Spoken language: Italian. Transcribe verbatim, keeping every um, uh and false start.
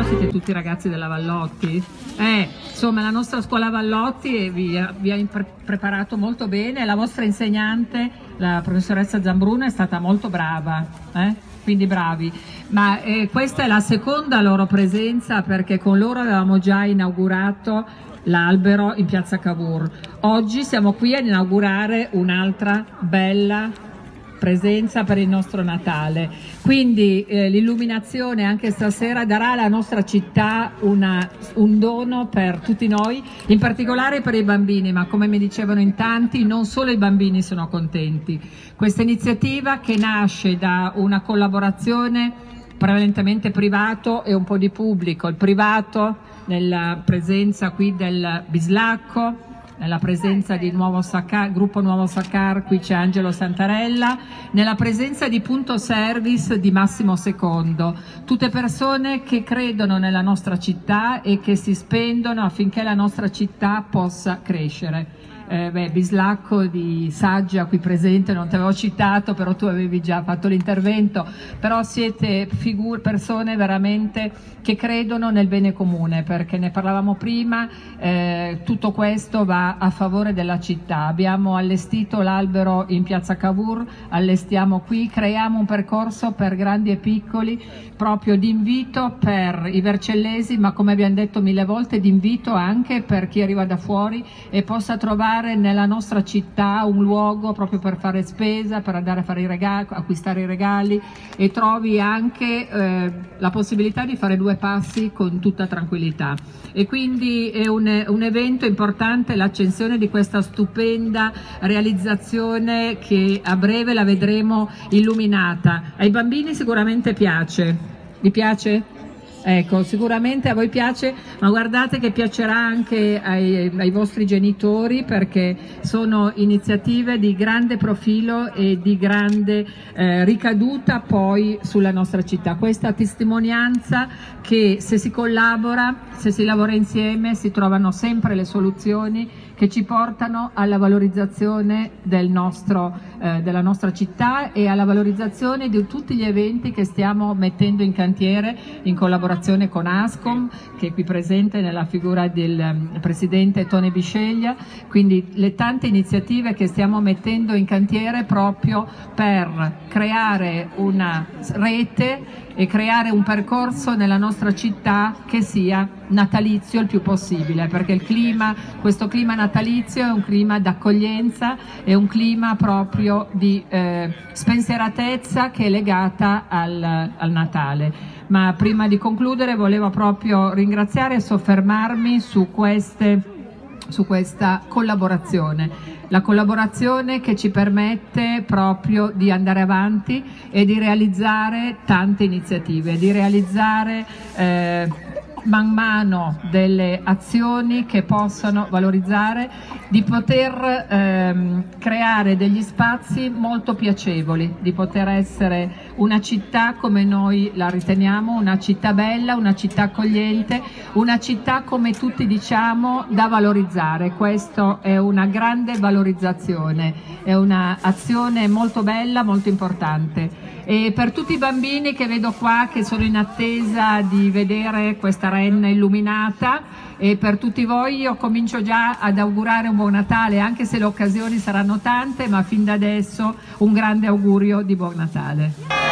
siete tutti ragazzi della Vallotti? Eh, insomma, la nostra scuola Vallotti vi ha, vi ha pre preparato molto bene, la vostra insegnante, la professoressa Zambruno, è stata molto brava, eh? Quindi bravi. Ma eh, questa è la seconda loro presenza, perché con loro avevamo già inaugurato l'albero in piazza Cavour. Oggi siamo qui ad inaugurare un'altra bella presenza per il nostro Natale, quindi eh, l'illuminazione anche stasera darà alla nostra città una, un dono per tutti noi, in particolare per i bambini, ma come mi dicevano in tanti, non solo i bambini sono contenti. Questa iniziativa, che nasce da una collaborazione prevalentemente privato e un po' di pubblico, il privato nella presenza qui del Bislacco, nella presenza di Nuovo Saccar, gruppo Nuovo Saccar, qui c'è Angelo Santarella, nella presenza di Punto Service di Massimo Secondo, tutte persone che credono nella nostra città e che si spendono affinché la nostra città possa crescere. Eh, beh, Bislacco di Saggia qui presente, non ti avevo citato, però tu avevi già fatto l'intervento, però siete persone veramente che credono nel bene comune, perché ne parlavamo prima, eh, tutto questo va a favore della città. Abbiamo allestito l'albero in piazza Cavour, allestiamo qui, creiamo un percorso per grandi e piccoli, proprio di invito per i vercellesi, ma come abbiamo detto mille volte, di invito anche per chi arriva da fuori e possa trovare nella nostra città un luogo proprio per fare spesa, per andare a fare i regali, acquistare i regali, e trovi anche eh, la possibilità di fare due passi con tutta tranquillità. E quindi è un, un evento importante, l'accensione di questa stupenda realizzazione che a breve la vedremo illuminata. Ai bambini sicuramente piace. Vi piace? Ecco, sicuramente a voi piace, ma guardate che piacerà anche ai, ai vostri genitori, perché sono iniziative di grande profilo e di grande eh, ricaduta poi sulla nostra città. Questa testimonianza che se si collabora, se si lavora insieme, si trovano sempre le soluzioni che ci portano alla valorizzazione del nostro, eh, della nostra città e alla valorizzazione di tutti gli eventi che stiamo mettendo in cantiere in collaborazione con Ascom, che è qui presente nella figura del um, presidente Tone Bisceglia, quindi le tante iniziative che stiamo mettendo in cantiere proprio per creare una rete e creare un percorso nella nostra città che sia natalizio il più possibile, perché il clima, questo clima natalizio è un clima d'accoglienza, è un clima proprio di eh, spensieratezza che è legata al, al Natale. Ma prima di concludere volevo proprio ringraziare e soffermarmi su queste, su questa collaborazione. La collaborazione che ci permette proprio di andare avanti e di realizzare tante iniziative, di realizzare eh, man mano delle azioni che possano valorizzare, di poter ehm, creare degli spazi molto piacevoli, di poter essere una città come noi la riteniamo, una città bella, una città accogliente, una città come tutti diciamo da valorizzare. Questo è una grande valorizzazione, è un'azione molto bella, molto importante. E per tutti i bambini che vedo qua, che sono in attesa di vedere questa renna illuminata, e per tutti voi io comincio già ad augurare un buon Natale, anche se le occasioni saranno tante, ma fin da adesso un grande augurio di buon Natale.